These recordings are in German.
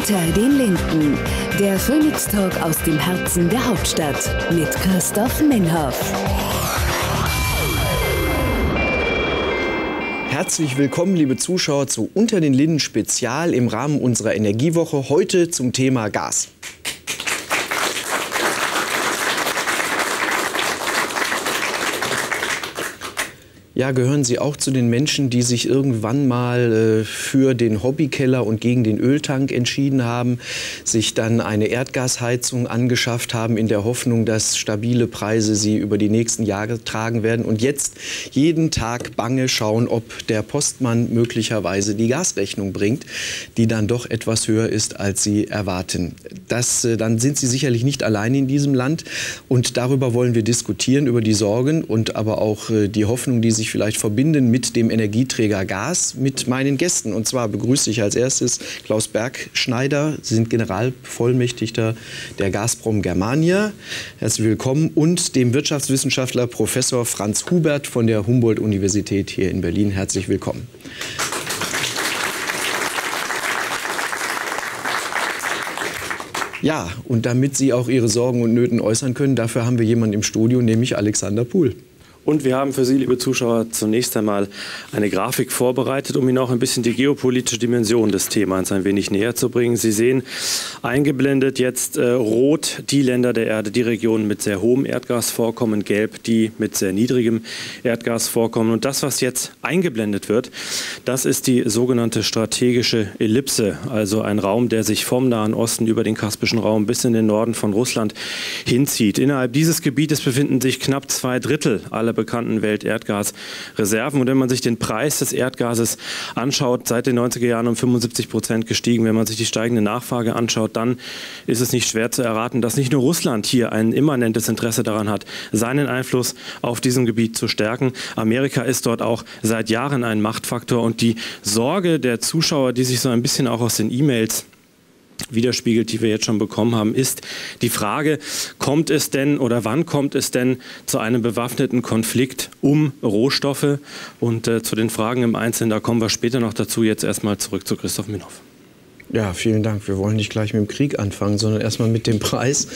Unter den Linden, der Phoenix Talk aus dem Herzen der Hauptstadt mit Christoph Minhoff. Herzlich willkommen, liebe Zuschauer, zu Unter den Linden Spezial im Rahmen unserer Energiewoche. Heute zum Thema Gas. Ja, gehören Sie auch zu den Menschen, die sich irgendwann mal für den Hobbykeller und gegen den Öltank entschieden haben, sich dann eine Erdgasheizung angeschafft haben, in der Hoffnung, dass stabile Preise sie über die nächsten Jahre tragen werden und jetzt jeden Tag bange schauen, ob der Postmann möglicherweise die Gasrechnung bringt, die dann doch etwas höher ist, als sie erwarten. Dann sind Sie sicherlich nicht allein in diesem Land und darüber wollen wir diskutieren, über die Sorgen und aber auch die Hoffnung, die sich vielleicht verbinden mit dem Energieträger Gas, mit meinen Gästen. Und zwar begrüße ich als erstes Klaus Bergschneider, Sie sind Generalbevollmächtigter der Gazprom Germania. Herzlich willkommen. Und dem Wirtschaftswissenschaftler Professor Franz Hubert von der Humboldt-Universität hier in Berlin. Herzlich willkommen. Ja, und damit Sie auch Ihre Sorgen und Nöten äußern können, dafür haben wir jemanden im Studio, nämlich Alexander Puhl. Und wir haben für Sie, liebe Zuschauer, zunächst einmal eine Grafik vorbereitet, um Ihnen auch ein bisschen die geopolitische Dimension des Themas ein wenig näher zu bringen. Sie sehen eingeblendet jetzt rot die Länder der Erde, die Regionen mit sehr hohem Erdgasvorkommen, gelb die mit sehr niedrigem Erdgasvorkommen. Und das, was jetzt eingeblendet wird, das ist die sogenannte strategische Ellipse, also ein Raum, der sich vom Nahen Osten über den Kaspischen Raum bis in den Norden von Russland hinzieht. Innerhalb dieses Gebietes befinden sich knapp 2/3 aller bekannten Welterdgasreserven. Und wenn man sich den Preis des Erdgases anschaut, seit den 90er Jahren um 75% gestiegen. Wenn man sich die steigende Nachfrage anschaut, dann ist es nicht schwer zu erraten, dass nicht nur Russland hier ein immanentes Interesse daran hat, seinen Einfluss auf diesem Gebiet zu stärken. Amerika ist dort auch seit Jahren ein Machtfaktor. Und die Sorge der Zuschauer, die sich so ein bisschen auch aus den E-Mails widerspiegelt, die wir jetzt schon bekommen haben, ist die Frage, kommt es denn oder wann kommt es denn zu einem bewaffneten Konflikt um Rohstoffe? Und zu den Fragen im Einzelnen, da kommen wir später noch dazu. Jetzt erstmal zurück zu Christoph Minhoff. Ja, vielen Dank. Wir wollen nicht gleich mit dem Krieg anfangen, sondern erstmal mit dem Preis.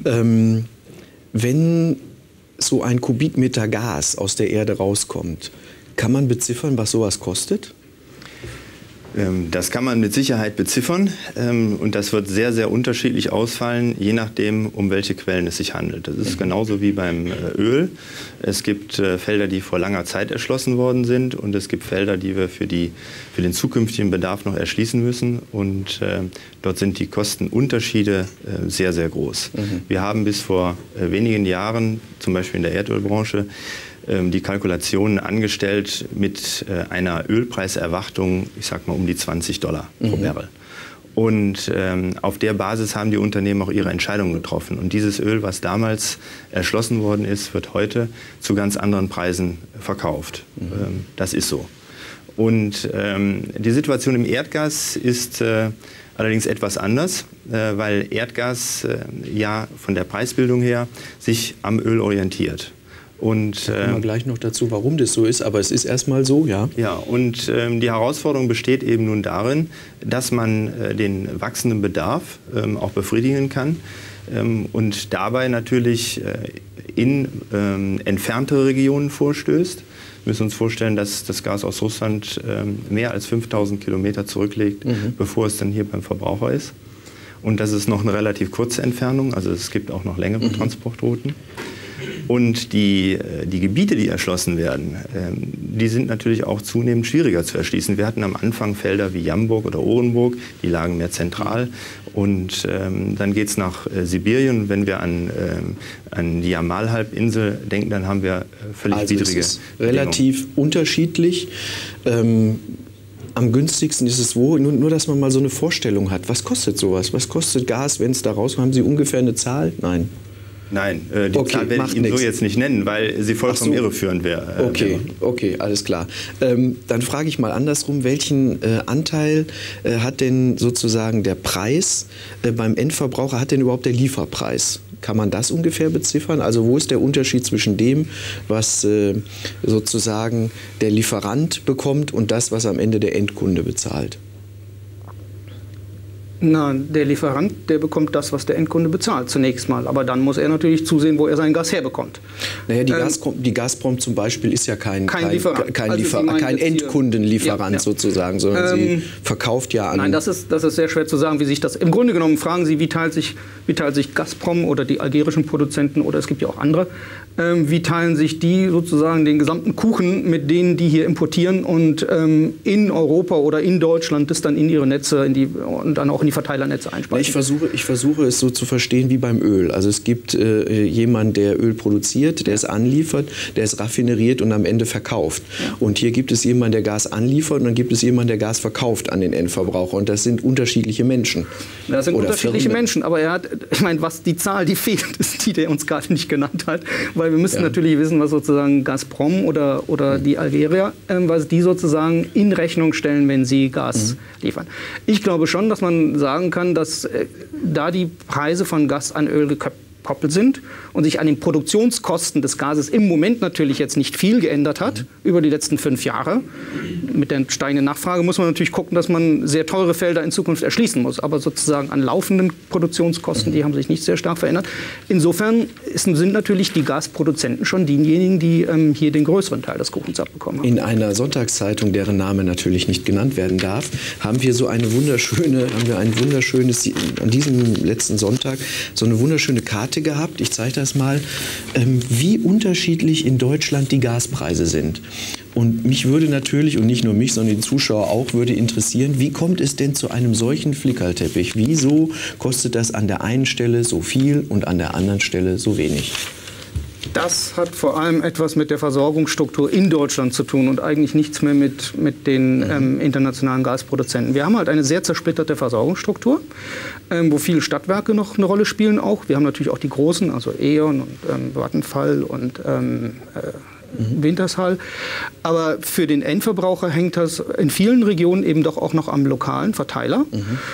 Wenn so ein Kubikmeter Gas aus der Erde rauskommt, kann man beziffern, was sowas kostet? Das kann man mit Sicherheit beziffern und das wird sehr, sehr unterschiedlich ausfallen, je nachdem, um welche Quellen es sich handelt. Das ist genauso wie beim Öl. Es gibt Felder, die vor langer Zeit erschlossen worden sind und es gibt Felder, die wir für den zukünftigen Bedarf noch erschließen müssen und dort sind die Kostenunterschiede sehr, sehr groß. Wir haben bis vor wenigen Jahren, zum Beispiel in der Erdölbranche, die Kalkulationen angestellt mit einer Ölpreiserwartung, ich sag mal um die $20 pro Barrel. Und auf der Basis haben die Unternehmen auch ihre Entscheidungen getroffen. Und dieses Öl, was damals erschlossen worden ist, wird heute zu ganz anderen Preisen verkauft. Das ist so. Und die Situation im Erdgas ist allerdings etwas anders, weil Erdgas ja von der Preisbildung her sich am Öl orientiert. Und, da kommen wir gleich noch dazu, warum das so ist, aber es ist erstmal so, ja. Ja, und die Herausforderung besteht eben nun darin, dass man den wachsenden Bedarf auch befriedigen kann und dabei natürlich in entferntere Regionen vorstößt. Wir müssen uns vorstellen, dass das Gas aus Russland mehr als 5000 Kilometer zurücklegt, bevor es dann hier beim Verbraucher ist. Und das ist noch eine relativ kurze Entfernung, also es gibt auch noch längere Transportrouten. Und die Gebiete, die erschlossen werden, die sind natürlich auch zunehmend schwieriger zu erschließen. Wir hatten am Anfang Felder wie Jamburg oder Orenburg, die lagen mehr zentral. Und dann geht es nach Sibirien. Wenn wir an die Jamal-Halbinsel denken, dann haben wir völlig widrige es ist relativ unterschiedlich. Am günstigsten ist es wo? Nur, dass man mal so eine Vorstellung hat. Was kostet sowas? Was kostet Gas, wenn es da rauskommt? Haben Sie ungefähr eine Zahl? Nein. Nein, die Zahl werde ich Ihnen so jetzt nicht nennen, weil sie vollkommen irreführend wäre. Okay, alles klar. Dann frage ich mal andersrum, welchen Anteil hat denn sozusagen der Preis beim Endverbraucher, hat denn überhaupt der Lieferpreis? Kann man das ungefähr beziffern? Also wo ist der Unterschied zwischen dem, was sozusagen der Lieferant bekommt und das, was am Ende der Endkunde bezahlt? Na, der Lieferant, der bekommt das, was der Endkunde bezahlt, zunächst mal. Aber dann muss er natürlich zusehen, wo er sein Gas herbekommt. Naja, die Gazprom zum Beispiel ist ja kein Lieferant. Endkundenlieferant sozusagen, sondern sie verkauft ja an... Nein, das ist sehr schwer zu sagen, wie sich das... Im Grunde genommen fragen Sie, wie teilt sich Gazprom oder die algerischen Produzenten, oder es gibt ja auch andere, wie teilen sich die sozusagen den gesamten Kuchen mit denen, die hier importieren und in Europa oder in Deutschland das dann in ihre Netze und dann auch in die Verteilernetze einspeisen? Ich versuche es so zu verstehen wie beim Öl. Also es gibt jemanden, der Öl produziert, der es anliefert, der es raffineriert und am Ende verkauft. Ja. Und hier gibt es jemanden, der Gas anliefert und dann gibt es jemanden, der Gas verkauft an den Endverbraucher. Und das sind unterschiedliche Menschen. Das sind unterschiedliche Menschen, aber ich meine, was die Zahl, die fehlt, ist die, der uns gerade nicht genannt hat. Weil wir müssen natürlich wissen, was sozusagen Gazprom oder die Algerier, was die sozusagen in Rechnung stellen, wenn sie Gas liefern. Ich glaube schon, dass man sagen kann, dass da die Preise von Gas an Öl gekoppelt sind und sich an den Produktionskosten des Gases im Moment natürlich jetzt nicht viel geändert hat über die letzten 5 Jahre. Mit der steigenden Nachfrage muss man natürlich gucken, dass man sehr teure Felder in Zukunft erschließen muss. Aber sozusagen an laufenden Produktionskosten, die haben sich nicht sehr stark verändert. Insofern sind natürlich die Gasproduzenten schon diejenigen, die hier den größeren Teil des Kuchens abbekommen haben. In einer Sonntagszeitung, deren Name natürlich nicht genannt werden darf, haben wir ein wunderschönes, an diesem letzten Sonntag, so eine wunderschöne Karte gehabt. Ich zeige das mal, wie unterschiedlich in Deutschland die Gaspreise sind. Und mich würde natürlich, und nicht nur mich, sondern die Zuschauer auch, würde interessieren, wie kommt es denn zu einem solchen Flickerlteppich? Wieso kostet das an der einen Stelle so viel und an der anderen Stelle so wenig? Das hat vor allem etwas mit der Versorgungsstruktur in Deutschland zu tun und eigentlich nichts mehr mit den internationalen Gasproduzenten. Wir haben halt eine sehr zersplitterte Versorgungsstruktur, wo viele Stadtwerke noch eine Rolle spielen auch. Wir haben natürlich auch die großen, also E.ON und Vattenfall und Wintershall. Aber für den Endverbraucher hängt das in vielen Regionen eben doch auch noch am lokalen Verteiler.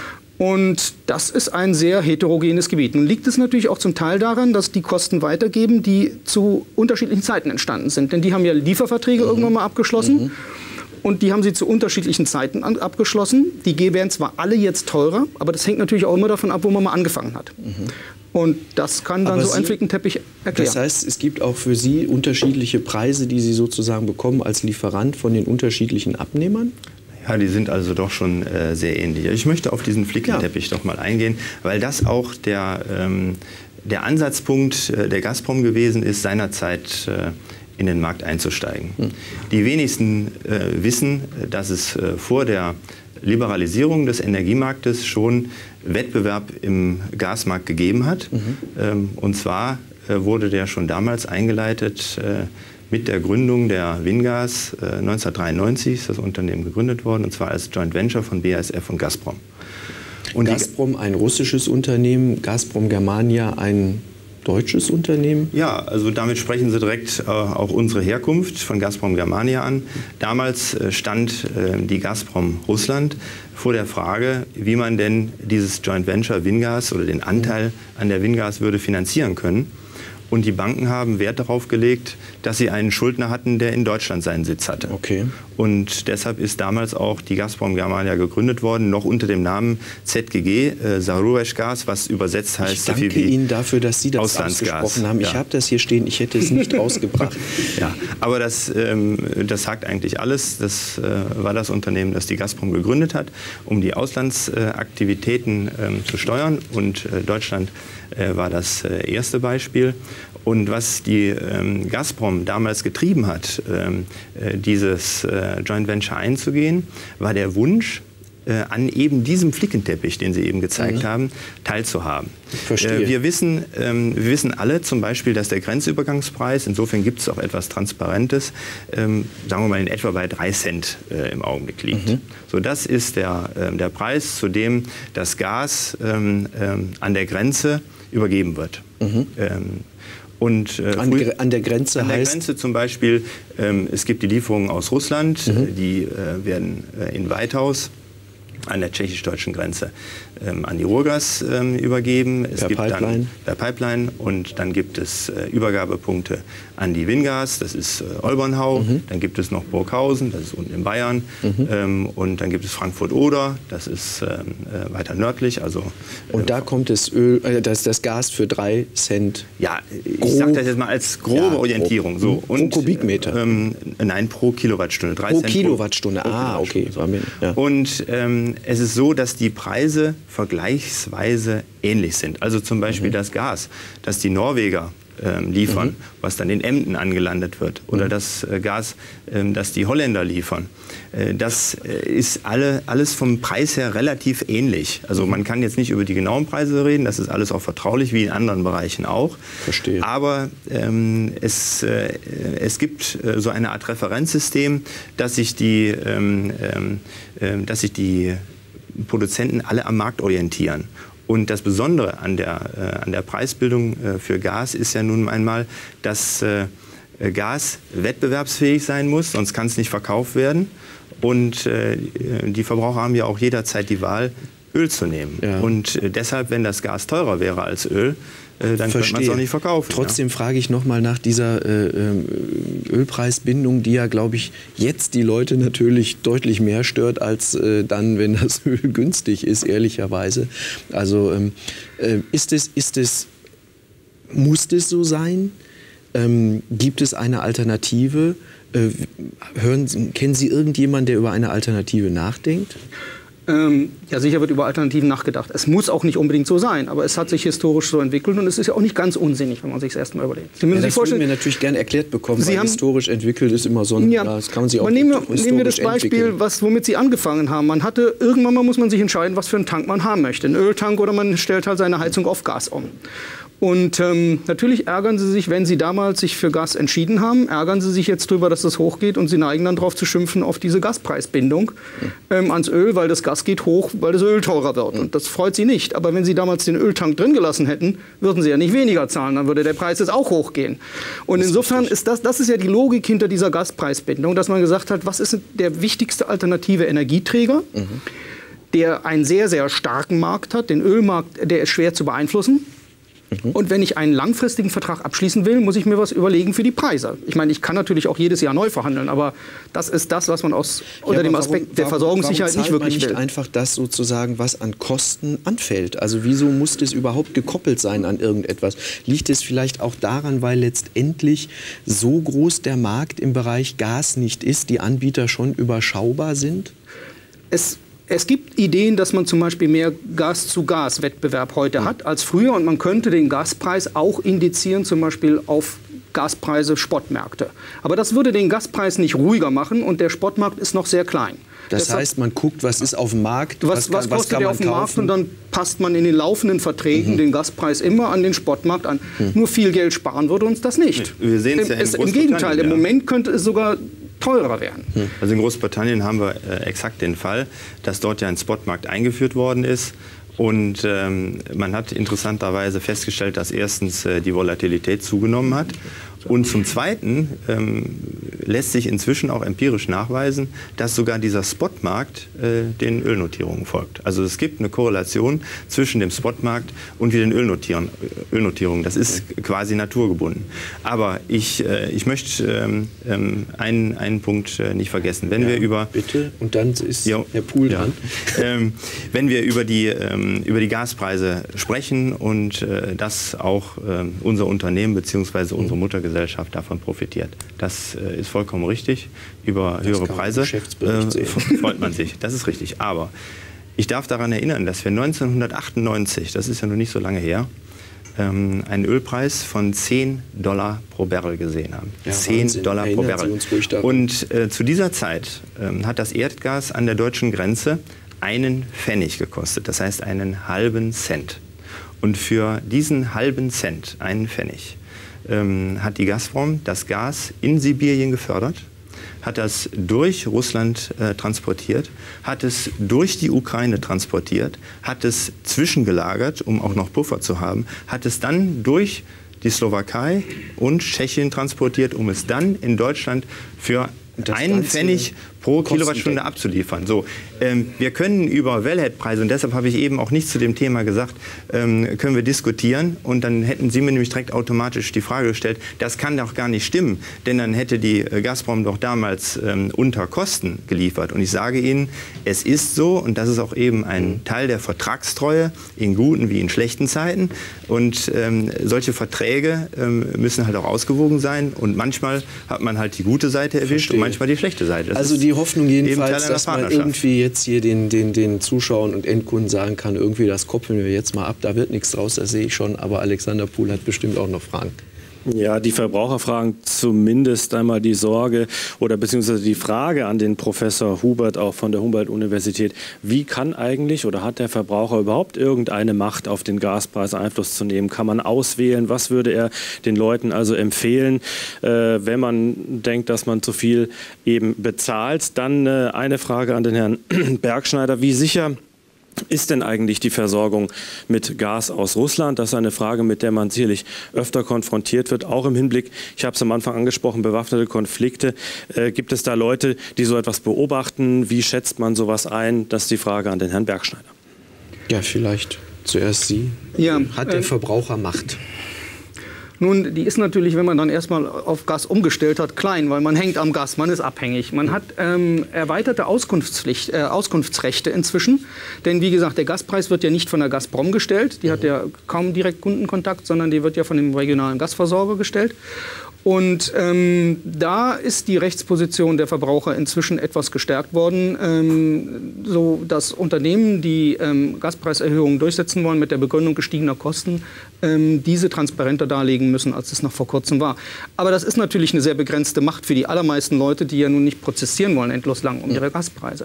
Und das ist ein sehr heterogenes Gebiet. Nun liegt es natürlich auch zum Teil daran, dass die Kosten weitergeben, die zu unterschiedlichen Zeiten entstanden sind. Denn die haben ja Lieferverträge irgendwann mal abgeschlossen. Und die haben sie zu unterschiedlichen Zeiten abgeschlossen. Die werden zwar alle jetzt teurer, aber das hängt natürlich auch immer davon ab, wo man mal angefangen hat. Und das kann dann so ein Flickenteppich erklären. Das heißt, es gibt auch für Sie unterschiedliche Preise, die Sie sozusagen bekommen als Lieferant von den unterschiedlichen Abnehmern? Ja, die sind also doch schon sehr ähnlich. Ich möchte auf diesen Flickenteppich doch mal eingehen, weil das auch der Ansatzpunkt der Gazprom gewesen ist, seinerzeit in den Markt einzusteigen. Die wenigsten wissen, dass es vor der Liberalisierung des Energiemarktes schon Wettbewerb im Gasmarkt gegeben hat. Und zwar wurde der schon damals eingeleitet mit der Gründung der Wingas. 1993 ist das Unternehmen gegründet worden, und zwar als Joint Venture von BASF und Gazprom. Und Gazprom ein russisches Unternehmen, Gazprom Germania ein deutsches Unternehmen? Ja, also damit sprechen Sie direkt auch unsere Herkunft von Gazprom Germania an. Damals stand die Gazprom Russland vor der Frage, wie man denn dieses Joint Venture Wingas oder den Anteil an der Wingas würde finanzieren können. Und die Banken haben Wert darauf gelegt, dass sie einen Schuldner hatten, der in Deutschland seinen Sitz hatte. Okay. Und deshalb ist damals auch die Gazprom Germania gegründet worden, noch unter dem Namen ZGG, Zarureshgas, was übersetzt heißt... Ich danke Ihnen dafür, dass Sie das ausgesprochen haben. Ich habe das hier stehen, ich hätte es nicht ausgebracht. Ja, aber das sagt eigentlich alles. Das war das Unternehmen, das die Gazprom gegründet hat, um die Auslandsaktivitäten zu steuern. Und Deutschland war das erste Beispiel. Und was die Gazprom damals getrieben hat, dieses Joint Venture einzugehen, war der Wunsch, an eben diesem Flickenteppich, den Sie eben gezeigt haben, teilzuhaben. Verstehe. Wir wissen alle zum Beispiel, dass der Grenzübergangspreis, insofern gibt es auch etwas Transparentes, sagen wir mal in etwa bei 3 Cent im Augenblick liegt. So, das ist der Preis, zu dem das Gas an der Grenze übergeben wird. Und an der Grenze an der Grenze zum Beispiel, es gibt die Lieferungen aus Russland, die werden in Weithaus an der tschechisch-deutschen Grenze an die Ruhrgas übergeben. Es gibt dann per Pipeline und dann gibt es Übergabepunkte an die Wingas, das ist Olbernhau, dann gibt es noch Burghausen, das ist unten in Bayern und dann gibt es Frankfurt-Oder, das ist weiter nördlich. Also, und da kommt das Gas für 3 Cent. Ja, ich sage das jetzt mal als grobe Orientierung. So. Und pro Kubikmeter? Nein, pro Kilowattstunde. 3 Cent Kilowattstunde, okay. Ja. Und es ist so, dass die Preise vergleichsweise ähnlich sind. Also zum Beispiel das Gas, das die Norweger liefern, was dann in Emden angelandet wird, oder das Gas, das die Holländer liefern. Das ist alles vom Preis her relativ ähnlich. Also man kann jetzt nicht über die genauen Preise reden, das ist alles auch vertraulich, wie in anderen Bereichen auch. Verstehe. Aber es gibt so eine Art Referenzsystem, dass sich die Produzenten alle am Markt orientieren. Und das Besondere an der Preisbildung für Gas ist ja nun einmal, dass Gas wettbewerbsfähig sein muss, sonst kann es nicht verkauft werden. Und die Verbraucher haben ja auch jederzeit die Wahl, Öl zu nehmen. Ja. Und deshalb, wenn das Gas teurer wäre als Öl, dann könnte man es auch nicht verkaufen. Trotzdem frage ich noch mal nach dieser Ölpreisbindung, die ja, glaube ich, jetzt die Leute natürlich deutlich mehr stört, als dann, wenn das Öl günstig ist, ehrlicherweise. Also muss es so sein? Gibt es eine Alternative? Kennen Sie irgendjemanden, der über eine Alternative nachdenkt? Ja, sicher wird über Alternativen nachgedacht. Es muss auch nicht unbedingt so sein, aber es hat sich historisch so entwickelt und es ist ja auch nicht ganz unsinnig, wenn man sich das erst mal überlegt. Sie müssen sich vorstellen, würden wir natürlich gerne erklärt bekommen, weil historisch entwickelt ist immer so ein... Ja, das kann man sich auch nehmen wir das Beispiel, womit Sie angefangen haben. Man hatte, irgendwann mal muss man sich entscheiden, was für einen Tank man haben möchte. Einen Öltank oder man stellt halt seine Heizung auf Gas um. Und natürlich ärgern Sie sich, wenn Sie damals sich für Gas entschieden haben, ärgern Sie sich jetzt darüber, dass das hochgeht und Sie neigen dann darauf zu schimpfen auf diese Gaspreisbindung ans Öl, weil das Gas geht hoch, weil das Öl teurer wird. Und das freut Sie nicht. Aber wenn Sie damals den Öltank drin gelassen hätten, würden Sie ja nicht weniger zahlen, dann würde der Preis jetzt auch hochgehen. Und insofern ist das ist ja die Logik hinter dieser Gaspreisbindung, dass man gesagt hat, was ist der wichtigste alternative Energieträger, der einen sehr, sehr starken Markt hat, den Ölmarkt, der ist schwer zu beeinflussen. Und wenn ich einen langfristigen Vertrag abschließen will, muss ich mir was überlegen für die Preise. Ich meine, ich kann natürlich auch jedes Jahr neu verhandeln, aber das ist das, was man unter dem Aspekt der Versorgungssicherheit nicht wirklich will. Warum nicht einfach das sozusagen, was an Kosten anfällt? Also wieso muss das überhaupt gekoppelt sein an irgendetwas? Liegt es vielleicht auch daran, weil letztendlich so groß der Markt im Bereich Gas nicht ist, die Anbieter schon überschaubar sind? Es gibt Ideen, dass man zum Beispiel mehr Gas-zu-Gas-Wettbewerb heute hat als früher. Und man könnte den Gaspreis auch indizieren, zum Beispiel auf Gaspreise, Spotmärkte. Aber das würde den Gaspreis nicht ruhiger machen und der Spotmarkt ist noch sehr klein. Das heißt, man guckt, was ist auf dem Markt, was kostet der auf dem Markt und dann passt man in den laufenden Verträgen den Gaspreis immer an den Spotmarkt an. Nur viel Geld sparen würde uns das nicht. Wir sehen es ja im Gegenteil, im Moment könnte es sogar teurer werden. Also in Großbritannien haben wir exakt den Fall, dass dort ja ein Spotmarkt eingeführt worden ist. Und man hat interessanterweise festgestellt, dass erstens die Volatilität zugenommen hat. Und zum Zweiten lässt sich inzwischen auch empirisch nachweisen, dass sogar dieser Spotmarkt den Ölnotierungen folgt. Also es gibt eine Korrelation zwischen dem Spotmarkt und den Ölnotierungen. Das ist quasi naturgebunden. Aber ich möchte einen Punkt nicht vergessen. Wenn wir über bitte, und dann ist Herr Pool dran. Wenn wir über die Gaspreise sprechen und dass auch unser Unternehmen bzw. unsere Muttergesellschaft davon profitiert. Das ist vollkommen richtig. Über höhere Preise freut man sich. Das ist richtig. Aber ich darf daran erinnern, dass wir 1998, das ist ja noch nicht so lange her, einen Ölpreis von $10 pro Barrel gesehen haben. Ja, $10 pro Barrel. Und zu dieser Zeit hat das Erdgas an der deutschen Grenze einen Pfennig gekostet. Das heißt einen halben Cent. Und für diesen halben Cent, einen Pfennig, hat die Gazprom das Gas in Sibirien gefördert, hat das durch Russland transportiert, hat es durch die Ukraine transportiert, hat es zwischengelagert, um auch noch Puffer zu haben, hat es dann durch die Slowakei und Tschechien transportiert, um es dann in Deutschland für einen Pfennig pro Kilowattstunde abzuliefern. So, wir können über Wellhead-Preise, und deshalb habe ich eben auch nichts zu dem Thema gesagt, können wir diskutieren. Und dann hätten Sie mir nämlich direkt automatisch die Frage gestellt, das kann doch gar nicht stimmen, denn dann hätte die Gazprom doch damals unter Kosten geliefert. Und ich sage Ihnen, es ist so, und das ist auch eben ein Teil der Vertragstreue, in guten wie in schlechten Zeiten. Und solche Verträge müssen halt auch ausgewogen sein. Und manchmal hat man halt die gute Seite erwischt und manchmal die schlechte Seite. Das also die Hoffnung jedenfalls, dass man irgendwie jetzt hier den Zuschauern und Endkunden sagen kann, irgendwie das koppeln wir jetzt mal ab, da wird nichts draus, das sehe ich schon. Aber Alexander Pohl hat bestimmt auch noch Fragen. Ja, die Verbraucher fragen zumindest einmal die Sorge oder beziehungsweise die Frage an den Professor Hubert, auch von der Humboldt-Universität. Wie kann eigentlich oder hat der Verbraucher überhaupt irgendeine Macht, auf den Gaspreis Einfluss zu nehmen? Kann man auswählen? Was würde er den Leuten also empfehlen, wenn man denkt, dass man zu viel eben bezahlt? Dann eine Frage an den Herrn Bergschneider. Wie sicher ist denn eigentlich die Versorgung mit Gas aus Russland? Das ist eine Frage, mit der man sicherlich öfter konfrontiert wird, auch im Hinblick, ich habe es am Anfang angesprochen, bewaffnete Konflikte. Gibt es da Leute, die so etwas beobachten? Wie schätzt man sowas ein? Das ist die Frage an den Herrn Bergschneider. Ja, vielleicht zuerst Sie. Ja, hat der Verbraucher Macht? Nun, die ist natürlich, wenn man dann erstmal auf Gas umgestellt hat, klein, weil man hängt am Gas, man ist abhängig. Man hat erweiterte Auskunftsrechte inzwischen, denn wie gesagt, der Gaspreis wird ja nicht von der Gazprom gestellt, die hat ja kaum direkt Kundenkontakt, sondern die wird ja von dem regionalen Gasversorger gestellt. Und da ist die Rechtsposition der Verbraucher inzwischen etwas gestärkt worden, so dass Unternehmen, die Gaspreiserhöhungen durchsetzen wollen mit der Begründung gestiegener Kosten, diese transparenter darlegen müssen, als es noch vor kurzem war. Aber das ist natürlich eine sehr begrenzte Macht für die allermeisten Leute, die ja nun nicht prozessieren wollen, endlos lang um ihre Gaspreise.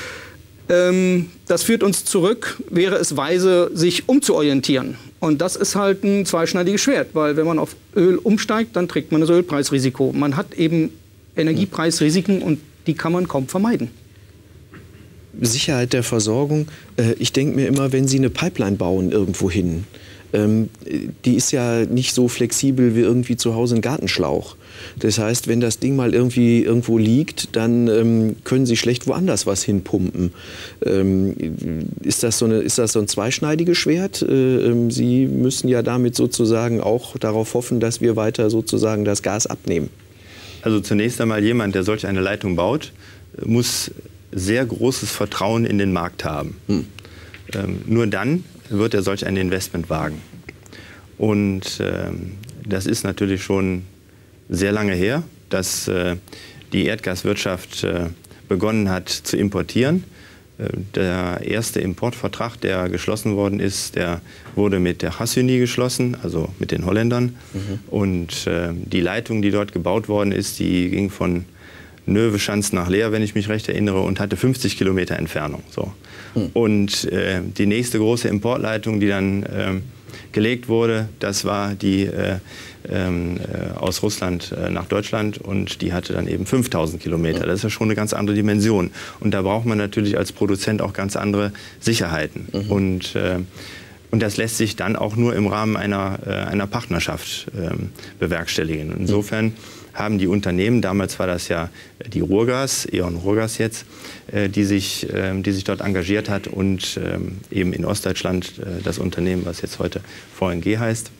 Das führt uns zurück, wäre es weise, sich umzuorientieren. Und das ist halt ein zweischneidiges Schwert, weil wenn man auf Öl umsteigt, dann trägt man das Ölpreisrisiko. Man hat eben Energiepreisrisiken und die kann man kaum vermeiden. Sicherheit der Versorgung. Ich denke mir immer, wenn Sie eine Pipeline bauen irgendwo hin, die ist ja nicht so flexibel wie irgendwie zu Hause ein Gartenschlauch. Das heißt, wenn das Ding mal irgendwo liegt, dann können Sie schlecht woanders was hinpumpen. Ist das so ein zweischneidiges Schwert? Sie müssen ja damit sozusagen auch darauf hoffen, dass wir weiter sozusagen das Gas abnehmen. Also zunächst einmal jemand, der solch eine Leitung baut, muss sehr großes Vertrauen in den Markt haben. Nur dann wird er solch ein Investment wagen. Und das ist natürlich schon sehr lange her, dass die Erdgaswirtschaft begonnen hat zu importieren. Der erste Importvertrag, der geschlossen worden ist, der wurde mit der Gasunie geschlossen, also mit den Holländern. Und die Leitung, die dort gebaut worden ist, die ging von Növeschans nach Leer, wenn ich mich recht erinnere, und hatte 50 Kilometer Entfernung. So. Und die nächste große Importleitung, die dann gelegt wurde, das war die aus Russland nach Deutschland, und die hatte dann eben 5000 Kilometer. Das ist ja schon eine ganz andere Dimension. Und da braucht man natürlich als Produzent auch ganz andere Sicherheiten. Und das lässt sich dann auch nur im Rahmen einer Partnerschaft bewerkstelligen. Insofern haben die Unternehmen, damals war das ja die Ruhrgas, E.ON Ruhrgas jetzt, die sich dort engagiert hat, und eben in Ostdeutschland das Unternehmen, was jetzt heute VNG heißt.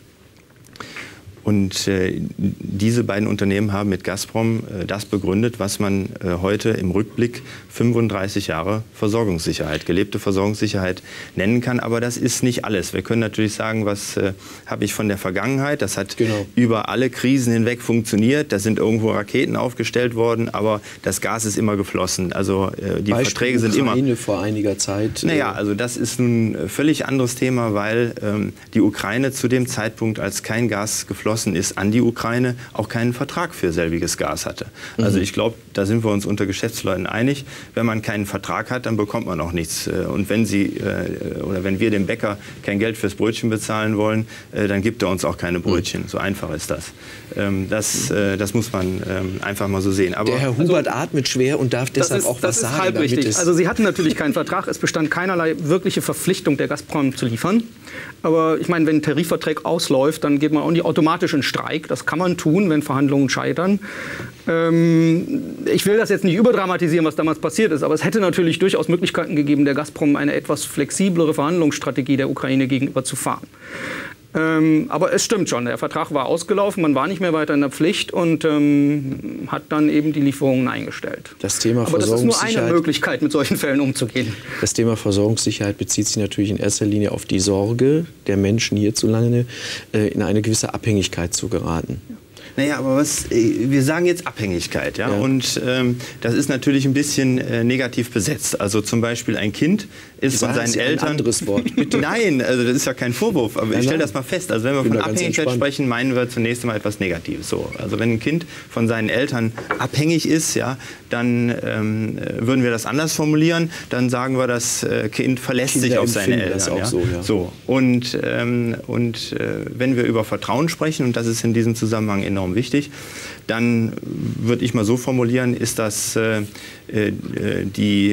Und diese beiden Unternehmen haben mit Gazprom das begründet, was man heute im Rückblick 35 Jahre Versorgungssicherheit, gelebte Versorgungssicherheit nennen kann. Aber das ist nicht alles. Wir können natürlich sagen, was habe ich von der Vergangenheit. Das hat über alle Krisen hinweg funktioniert. Da sind irgendwo Raketen aufgestellt worden, aber das Gas ist immer geflossen. Also die Verträge sind immer... Ukraine vor einiger Zeit. Naja, also das ist nun ein völlig anderes Thema, weil die Ukraine zu dem Zeitpunkt, als kein Gas geflossen ist an die Ukraine, auch keinen Vertrag für selbiges Gas hatte. Also ich glaube, da sind wir uns unter Geschäftsleuten einig. Wenn man keinen Vertrag hat, dann bekommt man auch nichts. Und wenn wenn wir dem Bäcker kein Geld fürs Brötchen bezahlen wollen, dann gibt er uns auch keine Brötchen. So einfach ist das. Das muss man einfach mal so sehen. Aber der Herr Hubert atmet schwer und darf deshalb auch was sagen. Das ist halb richtig. Also Sie hatten natürlich keinen Vertrag. Es bestand keinerlei wirkliche Verpflichtung der Gazprom zu liefern. Aber ich meine, wenn ein Tarifvertrag ausläuft, dann geht man auch nicht automatisch theoretisch einen Streik. Das kann man tun, wenn Verhandlungen scheitern. Ich will das jetzt nicht überdramatisieren, was damals passiert ist, aber es hätte natürlich durchaus Möglichkeiten gegeben, der Gazprom eine etwas flexiblere Verhandlungsstrategie der Ukraine gegenüber zu fahren. Aber es stimmt schon, der Vertrag war ausgelaufen, man war nicht mehr weiter in der Pflicht und hat dann eben die Lieferungen eingestellt. Aber das ist nur eine Möglichkeit, mit solchen Fällen umzugehen. Das Thema Versorgungssicherheit bezieht sich natürlich in erster Linie auf die Sorge der Menschen hierzulande, in eine gewisse Abhängigkeit zu geraten. Naja, aber wir sagen jetzt Abhängigkeit, ja? Und das ist natürlich ein bisschen negativ besetzt. Also zum Beispiel ein Kind ist von seinen Eltern... Ein anderes Wort, bitte. Nein, also das ist ja kein Vorwurf, aber ich stelle das mal fest. Also wenn wir von Abhängigkeit sprechen, meinen wir zunächst einmal etwas Negatives. So, also wenn ein Kind von seinen Eltern abhängig ist, ja, dann würden wir das anders formulieren. Dann sagen wir, das Kind verlässt sich auf seine Eltern. Das auch so, ja. So. Und wenn wir über Vertrauen sprechen, und das ist in diesem Zusammenhang enorm wichtig, dann würde ich mal so formulieren, ist das die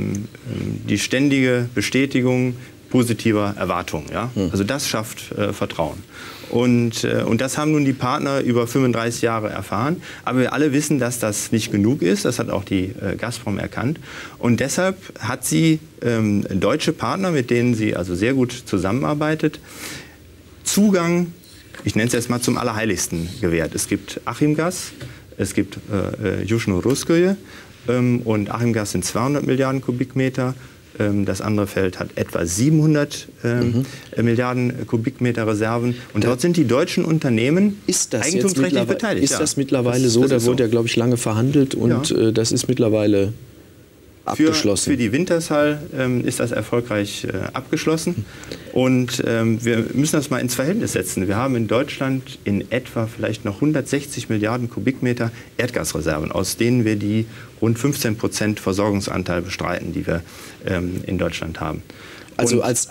ständige Bestätigung positiver Erwartungen. Ja? Also das schafft Vertrauen. Und das haben nun die Partner über 35 Jahre erfahren. Aber wir alle wissen, dass das nicht genug ist. Das hat auch die Gazprom erkannt. Und deshalb hat sie deutsche Partner, mit denen sie also sehr gut zusammenarbeitet, Zugang, ich nenne es jetzt mal zum Allerheiligsten, gewährt. Es gibt Achimgaz, es gibt Južno-Russkoje und Achimgaz sind 200 Milliarden Kubikmeter. Das andere Feld hat etwa 700 Milliarden Kubikmeter Reserven. Und dort sind die deutschen Unternehmen eigentumsrechtlich beteiligt. Ist das mittlerweile so? Da wurde ja, glaube ich, lange verhandelt und das ist mittlerweile abgeschlossen. Für die Wintershall ist das erfolgreich abgeschlossen. Und wir müssen das mal ins Verhältnis setzen. Wir haben in Deutschland in etwa vielleicht noch 160 Milliarden Kubikmeter Erdgasreserven, aus denen wir die rund 15% Versorgungsanteil bestreiten, die wir in Deutschland haben. Also als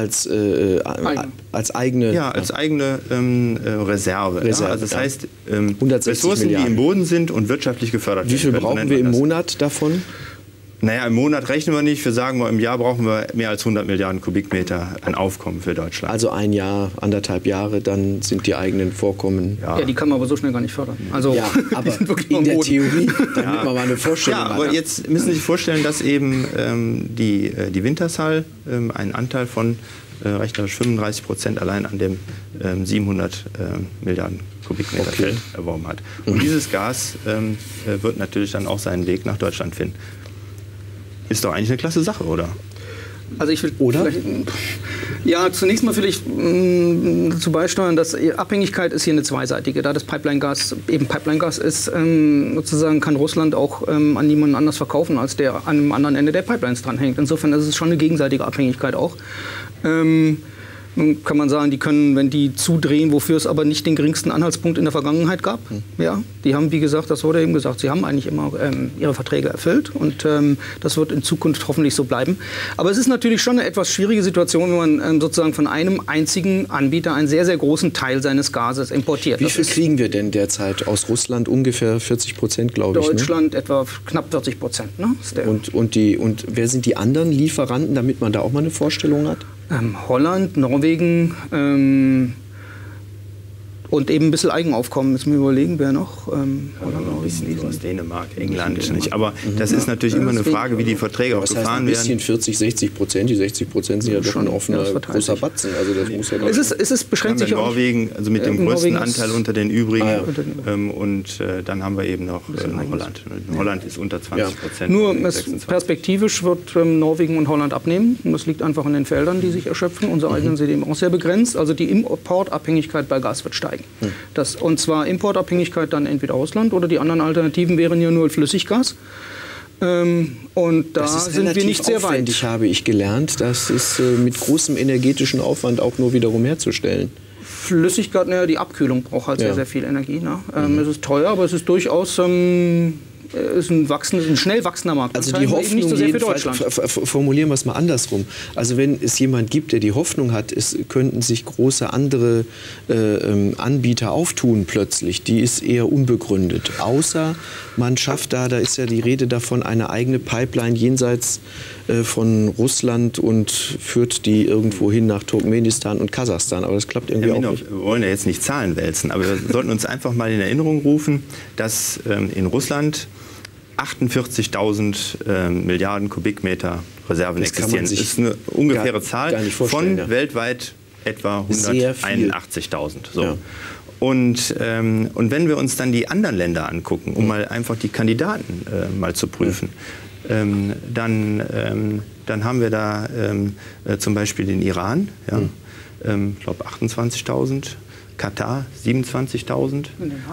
eigene... Ja, als eigene Reserve. Ja? Also das heißt, Ressourcen, Milliarden. Die im Boden sind und wirtschaftlich gefördert werden. Wie viel brauchen wir im Monat davon? Naja, im Monat rechnen wir nicht. Wir sagen mal, im Jahr brauchen wir mehr als 100 Milliarden Kubikmeter an Aufkommen für Deutschland. Also ein Jahr, 1,5 Jahre, dann sind die eigenen Vorkommen... Ja, die kann man aber so schnell gar nicht fördern. Also, ja, aber in der Theorie, damit man mal eine Vorstellung hat. Ja, aber jetzt müssen Sie sich vorstellen, dass eben die Wintershall einen Anteil von rechnerisch 35% allein an dem 700 Milliarden Kubikmeter Feld erworben hat. Und dieses Gas wird natürlich dann auch seinen Weg nach Deutschland finden. Ist doch eigentlich eine klasse Sache, oder? Also ich will zunächst mal vielleicht dazu beisteuern, dass Abhängigkeit ist hier eine zweiseitige. Da das Pipeline-Gas eben Pipeline-Gas ist, sozusagen kann Russland auch an niemanden anders verkaufen, als der an einem anderen Ende der Pipelines dranhängt. Insofern ist es schon eine gegenseitige Abhängigkeit auch. Nun kann man sagen, die können, wenn die zudrehen, wofür es aber nicht den geringsten Anhaltspunkt in der Vergangenheit gab. Ja, die haben, wie gesagt, das wurde eben gesagt, sie haben eigentlich immer ihre Verträge erfüllt und das wird in Zukunft hoffentlich so bleiben. Aber es ist natürlich schon eine etwas schwierige Situation, wenn man sozusagen von einem einzigen Anbieter einen sehr, sehr großen Teil seines Gases importiert. Wie viel kriegen wir denn derzeit aus Russland? Ungefähr 40%, glaube ich. Deutschland etwa knapp 40%. Ne? Und wer sind die anderen Lieferanten, damit man da auch mal eine Vorstellung hat? Holland, Norwegen und eben ein bisschen Eigenaufkommen. Müssen wir überlegen, wer noch? Holland, Norwegen, Dänemark, England. Nicht. Aber das ist natürlich immer eine Frage, wie die Verträge auch gefahren werden. Ein bisschen 40-60%. Die 60% sind ja doch ein offener großer Batzen. Also das muss ja es beschränkt sich in Norwegen, also mit dem größten Anteil unter den übrigen. Und dann haben wir eben noch Holland. Holland ist unter 20%. Nur perspektivisch wird Norwegen und Holland abnehmen. Und das liegt einfach an den Feldern, die sich erschöpfen. Unsere eigenen sind eben auch sehr begrenzt. Also die Importabhängigkeit bei Gas wird steigen. Und zwar Importabhängigkeit dann entweder Russland oder die anderen Alternativen wären ja nur Flüssiggas. Und da sind wir nicht sehr weit. Habe ich gelernt, das ist mit großem energetischen Aufwand auch nur wiederum herzustellen. Flüssiggas, die Abkühlung braucht halt sehr, sehr viel Energie. Ne? Es ist teuer, aber es ist durchaus ist ein schnell wachsender Markt. Also die Hoffnung, nicht so sehr für Deutschland. Formulieren wir es mal andersrum. Also wenn es jemand gibt, der die Hoffnung hat, es könnten sich große andere Anbieter auftun plötzlich, die ist eher unbegründet. Außer man schafft da ist ja die Rede davon, eine eigene Pipeline jenseits von Russland und führt die irgendwo hin nach Turkmenistan und Kasachstan. Aber das klappt irgendwie auch nicht. Wir wollen ja jetzt nicht Zahlen wälzen, aber wir sollten uns einfach mal in Erinnerung rufen, dass in Russland 48.000 Milliarden Kubikmeter Reserven existieren. Das ist eine ungefähre Zahl von weltweit etwa 181.000. So. Ja. Und wenn wir uns dann die anderen Länder angucken, um mal einfach die Kandidaten mal zu prüfen, dann haben wir da zum Beispiel den Iran, ja, ich glaube 28.000, Katar 27.000.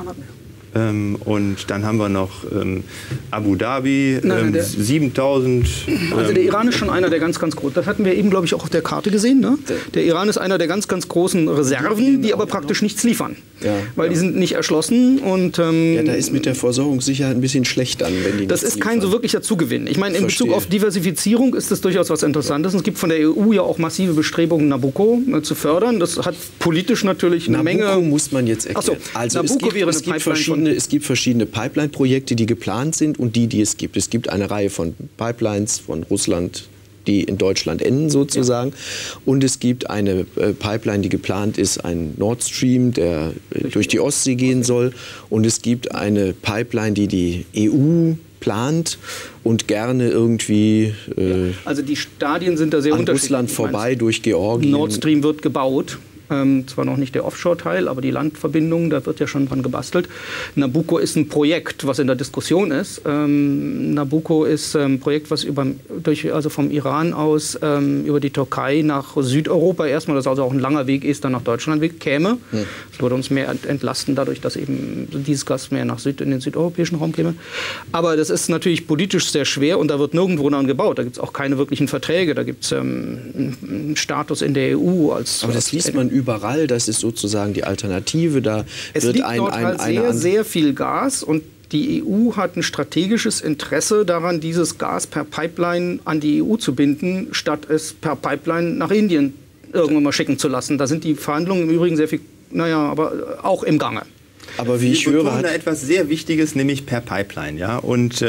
Und dann haben wir noch Abu Dhabi, 7.000. Also der Iran ist schon einer der ganz, ganz großen. Das hatten wir eben, glaube ich, auch auf der Karte gesehen. Ne? Der Iran ist einer der ganz, ganz großen Reserven, die aber praktisch nichts liefern. Ja, weil die sind nicht erschlossen. Und, da ist mit der Versorgungssicherheit ein bisschen schlecht an, wenn die das ist kein so wirklicher Zugewinn. Ich meine, in Bezug auf Diversifizierung ist das durchaus was Interessantes. Es gibt von der EU ja auch massive Bestrebungen, Nabucco zu fördern. Das hat politisch natürlich eine Menge... Nabucco muss man jetzt erklären. Also Nabucco wäre eine Pipeline. Es gibt verschiedene Pipeline-Projekte, die geplant sind und die es gibt. Es gibt eine Reihe von Pipelines von Russland, die in Deutschland enden sozusagen. Ja. Und es gibt eine Pipeline, die geplant ist, ein Nord Stream, der durch die Ostsee gehen soll. Und es gibt eine Pipeline, die EU plant und gerne irgendwie also die Stadien sind da sehr an unterschiedlich. Russland vorbei, durch Georgien. Nord Stream wird gebaut. Zwar noch nicht der Offshore-Teil, aber die Landverbindung, da wird ja schon dran gebastelt. Nabucco ist ein Projekt, was in der Diskussion ist. Nabucco ist ein Projekt, was also vom Iran aus über die Türkei nach Südeuropa erstmal, das also auch ein langer Weg ist, dann nach Deutschland käme. Das würde uns mehr entlasten, dadurch, dass eben dieses Gas mehr in den südeuropäischen Raum käme. Aber das ist natürlich politisch sehr schwer und da wird nirgendwo daran gebaut. Da gibt es auch keine wirklichen Verträge. Da gibt es einen Status in der EU als... Aber das liest man überall, das ist sozusagen die Alternative. Da es wird liegt sehr viel Gas und die EU hat ein strategisches Interesse daran, dieses Gas per Pipeline an die EU zu binden, statt es per Pipeline nach Indien irgendwann mal schicken zu lassen. Da sind die Verhandlungen im Übrigen sehr viel, aber auch im Gange. Aber wie ich höre, hat da etwas sehr Wichtiges, nämlich per Pipeline, ja. Und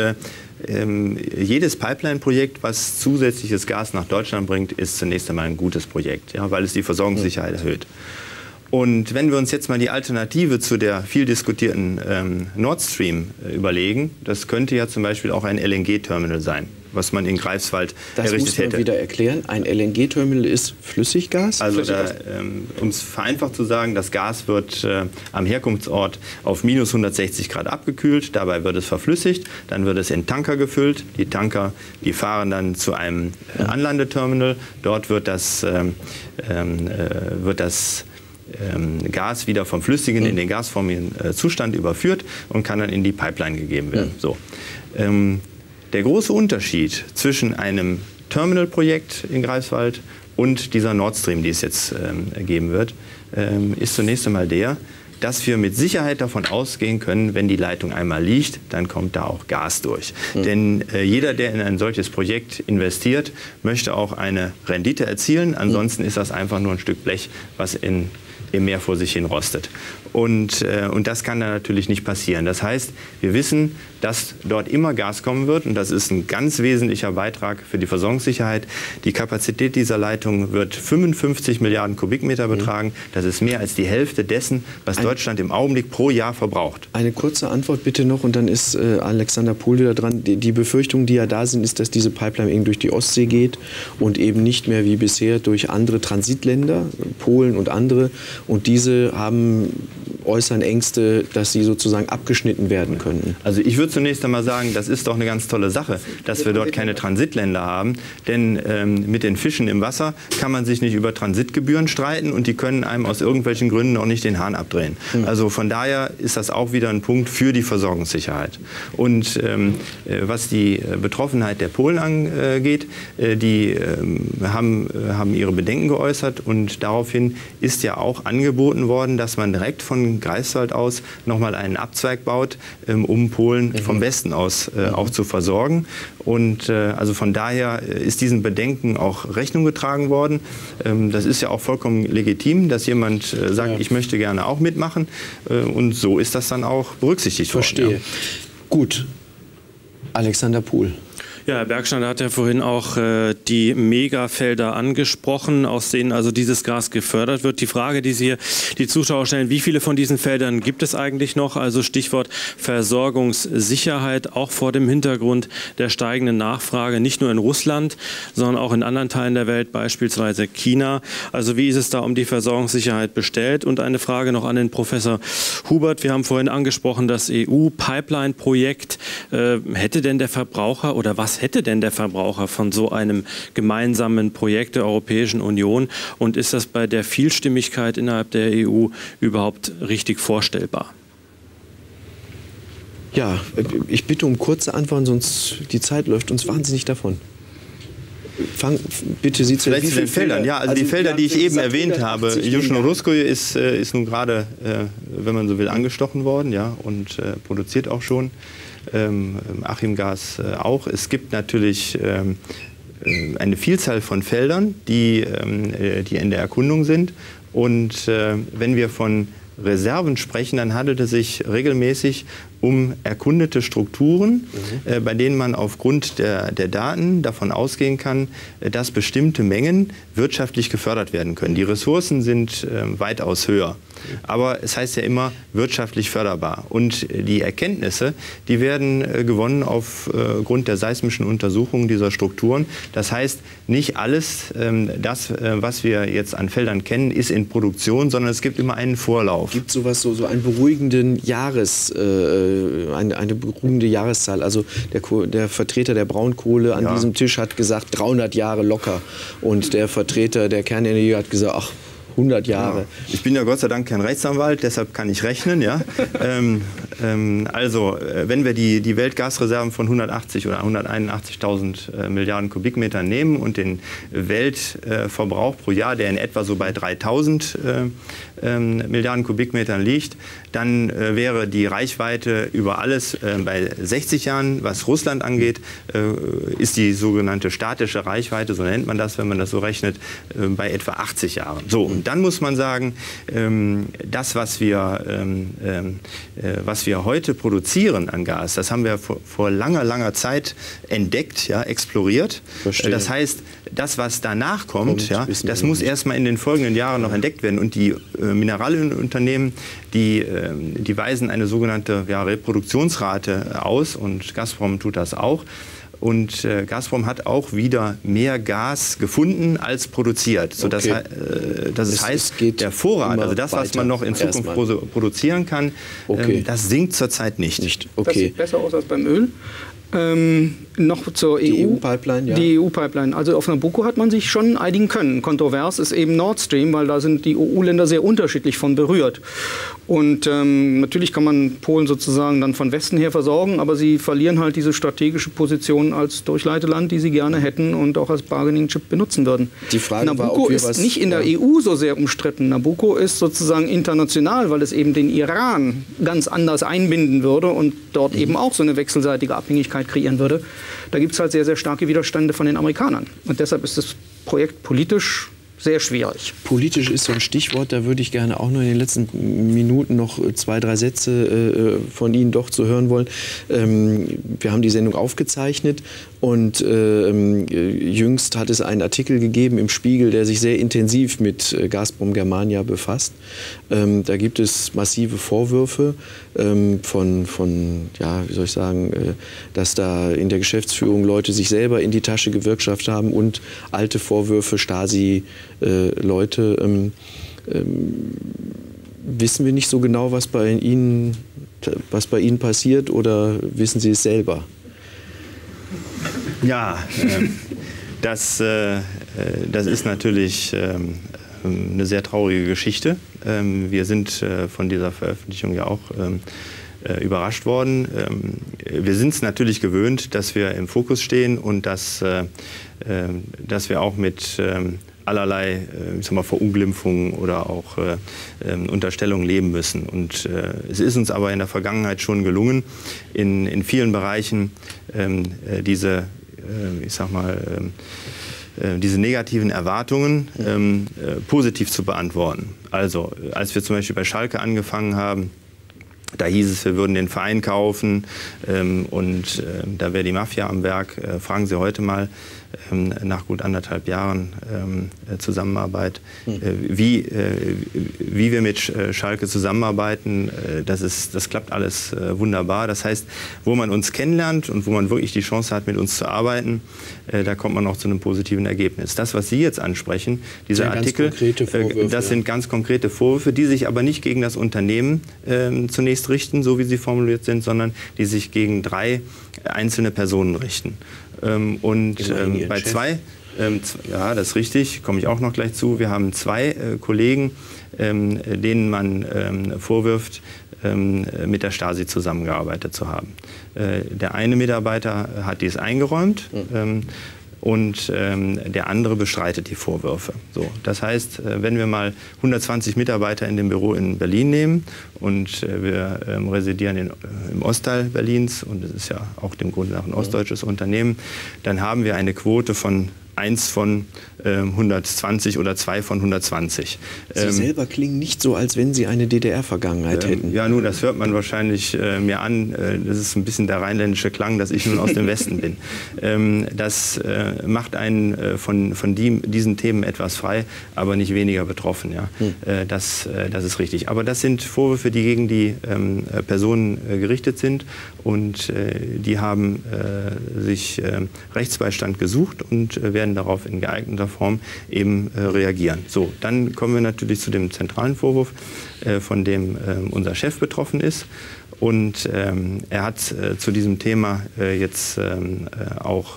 jedes Pipeline-Projekt, was zusätzliches Gas nach Deutschland bringt, ist zunächst einmal ein gutes Projekt, ja, weil es die Versorgungssicherheit erhöht. Und wenn wir uns jetzt mal die Alternative zu der viel diskutierten Nord Stream überlegen, das könnte ja zum Beispiel auch ein LNG-Terminal sein, was man in Greifswald errichtet hätte. Das muss man wieder erklären. Ein LNG-Terminal ist Flüssiggas? Also um es vereinfacht zu sagen, das Gas wird am Herkunftsort auf minus 160 Grad abgekühlt. Dabei wird es verflüssigt. Dann wird es in Tanker gefüllt. Die Tanker, die fahren dann zu einem Anlandeterminal. Dort wird das Gas wieder vom flüssigen in den gasformigen Zustand überführt und kann dann in die Pipeline gegeben werden. So. Der große Unterschied zwischen einem Terminalprojekt in Greifswald und dieser Nord Stream, die es jetzt geben wird, ist zunächst einmal der, dass wir mit Sicherheit davon ausgehen können, wenn die Leitung einmal liegt, dann kommt da auch Gas durch. Denn jeder, der in ein solches Projekt investiert, möchte auch eine Rendite erzielen. Ansonsten ist das einfach nur ein Stück Blech, was im Meer vor sich hin rostet. Und das kann dann natürlich nicht passieren. Das heißt, wir wissen, dass dort immer Gas kommen wird und das ist ein ganz wesentlicher Beitrag für die Versorgungssicherheit. Die Kapazität dieser Leitung wird 55 Milliarden Kubikmeter betragen. Das ist mehr als die Hälfte dessen, was Deutschland im Augenblick pro Jahr verbraucht. Eine kurze Antwort bitte noch und dann ist Alexander Pohl wieder dran. Die Befürchtungen, die ja da sind, ist, dass diese Pipeline eben durch die Ostsee geht und eben nicht mehr wie bisher durch andere Transitländer, Polen und andere. Und diese äußern Ängste, dass sie sozusagen abgeschnitten werden könnten. Also ich würde zunächst einmal sagen, das ist doch eine ganz tolle Sache, dass wir dort keine Transitländer haben. Denn mit den Fischen im Wasser kann man sich nicht über Transitgebühren streiten und die können einem aus irgendwelchen Gründen auch nicht den Hahn abdrehen. Also von daher ist das auch wieder ein Punkt für die Versorgungssicherheit. Und was die Betroffenheit der Polen angeht, die haben ihre Bedenken geäußert und daraufhin ist ja auch angeboten worden, dass man direkt von Greifswald aus nochmal einen Abzweig baut, um Polen vom Westen aus auch zu versorgen. Und also von daher ist diesen Bedenken auch Rechnung getragen worden. Das ist ja auch vollkommen legitim, dass jemand sagt, ich möchte gerne auch mitmachen. Und so ist das dann auch berücksichtigt worden. Verstehe. Ja. Gut. Alexander Pohl. Ja, Herr Bergschneider hat ja vorhin auch die Megafelder angesprochen, aus denen also dieses Gas gefördert wird. Die Frage, die Sie die Zuschauer stellen, wie viele von diesen Feldern gibt es eigentlich noch? Also Stichwort Versorgungssicherheit, auch vor dem Hintergrund der steigenden Nachfrage, nicht nur in Russland, sondern auch in anderen Teilen der Welt, beispielsweise China. Also wie ist es da um die Versorgungssicherheit bestellt? Und eine Frage noch an den Professor Hubert. Wir haben vorhin angesprochen, das EU-Pipeline-Projekt. Hätte denn der Verbraucher oder was hätte denn der Verbraucher von so einem gemeinsamen Projekt der Europäischen Union? Und ist das bei der Vielstimmigkeit innerhalb der EU überhaupt richtig vorstellbar? Ja, ich bitte um kurze Antworten, sonst die Zeit läuft uns wahnsinnig davon. Bitte Sie zu den Feldern. Ja, also die Felder, die ich eben erwähnt habe. Yuzhno-Russkoye ist nun gerade, wenn man so will, angestochen worden, ja, und produziert auch schon. Achimgaz auch. Es gibt natürlich eine Vielzahl von Feldern, die in der Erkundung sind. Und wenn wir von Reserven sprechen, dann handelt es sich regelmäßig um erkundete Strukturen, bei denen man aufgrund der Daten davon ausgehen kann, dass bestimmte Mengen wirtschaftlich gefördert werden können. Die Ressourcen sind weitaus höher. Aber es heißt ja immer wirtschaftlich förderbar. Und die Erkenntnisse, die werden gewonnen aufgrund der seismischen Untersuchungen dieser Strukturen. Das heißt, nicht alles, was wir jetzt an Feldern kennen, ist in Produktion, sondern es gibt immer einen Vorlauf. Gibt sowas, so einen beruhigenden eine beruhigende Jahreszahl. Also der Vertreter der Braunkohle an diesem Tisch hat gesagt 300 Jahre locker. Und der Vertreter der Kernenergie hat gesagt, ach, 100 Jahre. Ja. Ich bin ja Gott sei Dank kein Rechtsanwalt, deshalb kann ich rechnen. Ja? Also, wenn wir die Weltgasreserven von 180 oder 181.000 Milliarden Kubikmetern nehmen und den Weltverbrauch pro Jahr, der in etwa so bei 3.000 Milliarden Kubikmetern liegt, dann wäre die Reichweite über alles bei 60 Jahren, was Russland angeht, ist die sogenannte statische Reichweite, so nennt man das, wenn man das so rechnet, bei etwa 80 Jahren. So, und dann muss man sagen, das, was wir heute produzieren an Gas, das haben wir vor langer Zeit entdeckt, ja, exploriert. Verstehe. Das heißt, das, was danach kommt, ja, das muss erstmal in den folgenden Jahren noch entdeckt werden. Und die Mineralunternehmen, die weisen eine sogenannte Reproduktionsrate aus, und Gazprom tut das auch. Und Gazprom hat auch wieder mehr Gas gefunden als produziert. Sodass das heißt, der Vorrat, also das, was man noch in Zukunft produzieren kann, das sinkt zurzeit nicht. Das sieht besser aus als beim Öl. Noch zur die EU-Pipeline, ja. Die EU-Pipeline. Also auf Nabucco hat man sich schon einigen können. Kontrovers ist eben Nord Stream, weil da sind die EU-Länder sehr unterschiedlich von berührt. Und natürlich kann man Polen sozusagen dann von Westen her versorgen, aber sie verlieren halt diese strategische Position als Durchleiteland, die sie gerne hätten und auch als Bargaining-Chip benutzen würden. Die Frage Nabucco ist nicht in der EU so sehr umstritten. Nabucco ist sozusagen international, weil es eben den Iran ganz anders einbinden würde und dort eben auch so eine wechselseitige Abhängigkeit kreieren würde. Da gibt es halt sehr, sehr starke Widerstände von den Amerikanern. Und deshalb ist das Projekt politisch sehr schwierig. Politisch ist so ein Stichwort, da würde ich gerne auch nur in den letzten Minuten noch 2, 3 Sätze von Ihnen doch zu hören wollen. Wir haben die Sendung aufgezeichnet und jüngst hat es einen Artikel gegeben im Spiegel, der sich sehr intensiv mit Gazprom Germania befasst. Da gibt es massive Vorwürfe ja, wie soll ich sagen, dass da in der Geschäftsführung Leute sich selber in die Tasche gewirtschaftet haben und alte Vorwürfe, Stasi-Leute. Wissen wir nicht so genau, was bei Ihnen passiert, oder wissen Sie es selber? Ja, das ist natürlich eine sehr traurige Geschichte. Wir sind von dieser Veröffentlichung ja auch überrascht worden. Wir sind es natürlich gewöhnt, dass wir im Fokus stehen und dass wir auch mit allerlei Verunglimpfungen oder auch Unterstellungen leben müssen. Und es ist uns aber in der Vergangenheit schon gelungen, in vielen Bereichen diese negativen Erwartungen positiv zu beantworten. Also als wir zum Beispiel bei Schalke angefangen haben, Da hieß es, wir würden den Verein kaufen und da wäre die Mafia am Werk. Fragen Sie heute mal nach gut 1,5 Jahren Zusammenarbeit, wie wir mit Schalke zusammenarbeiten. Das klappt alles wunderbar. Das heißt, wo man uns kennenlernt und wo man wirklich die Chance hat, mit uns zu arbeiten, da kommt man auch zu einem positiven Ergebnis. Das, was Sie jetzt ansprechen, dieser Artikel, das sind ganz konkrete Vorwürfe, die sich aber nicht gegen das Unternehmen zunächst richten, so wie sie formuliert sind, sondern die sich gegen 3 einzelne Personen richten. Bei 2, ja, das ist richtig, komme ich auch noch gleich zu, wir haben 2 Kollegen, denen man vorwirft, mit der Stasi zusammengearbeitet zu haben. Der eine Mitarbeiter hat dies eingeräumt. Und der andere bestreitet die Vorwürfe. So, das heißt, wenn wir mal 120 Mitarbeiter in dem Büro in Berlin nehmen und wir residieren im Ostteil Berlins und es ist ja auch dem Grunde nach ein ostdeutsches Unternehmen, dann haben wir eine Quote von 1 von 120 oder 2 von 120. Sie selber klingen nicht so, als wenn Sie eine DDR-Vergangenheit hätten. Ja, nun, das hört man wahrscheinlich mir an. Das ist ein bisschen der rheinländische Klang, dass ich nun aus dem Westen bin. Das macht einen von diesen Themen etwas frei, aber nicht weniger betroffen. Ja? Das ist richtig. Aber das sind Vorwürfe, die gegen die Personen gerichtet sind und die haben sich Rechtsbeistand gesucht und werden darauf in geeigneter Form eben reagieren. So, dann kommen wir natürlich zu dem zentralen Vorwurf, von dem unser Chef betroffen ist. Und er hat zu diesem Thema jetzt auch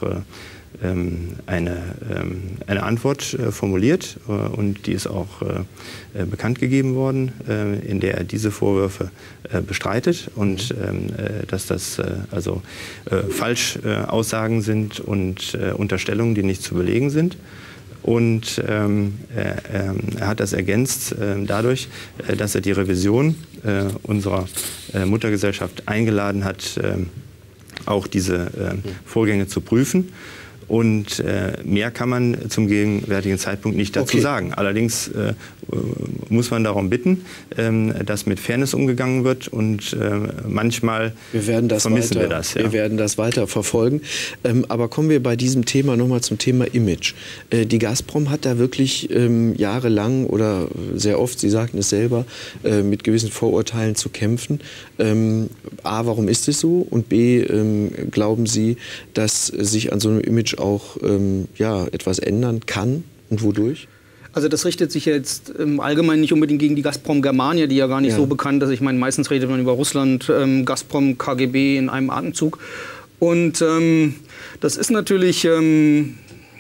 eine Antwort formuliert und die ist auch bekannt gegeben worden, in der er diese Vorwürfe bestreitet und dass das also Falschaussagen sind und Unterstellungen, die nicht zu belegen sind. Und er hat das ergänzt dadurch, dass er die Revision unserer Muttergesellschaft eingeladen hat, auch diese Vorgänge zu prüfen. Und mehr kann man zum gegenwärtigen Zeitpunkt nicht dazu sagen. Allerdings muss man darum bitten, dass mit Fairness umgegangen wird und manchmal vermissen wir das. Ja. Wir werden das weiter verfolgen. Aber kommen wir bei diesem Thema nochmal zum Thema Image. Die Gazprom hat da wirklich jahrelang oder sehr oft, Sie sagten es selber, mit gewissen Vorurteilen zu kämpfen. A, warum ist es so? Und B, glauben Sie, dass sich an so einem Image auch etwas ändern kann und wodurch? Also das richtet sich jetzt im Allgemeinen nicht unbedingt gegen die Gazprom Germania, die ja gar nicht so bekannt ist. Ich meine, meistens redet man über Russland, Gazprom, KGB in einem Atemzug. Und das ist natürlich, wie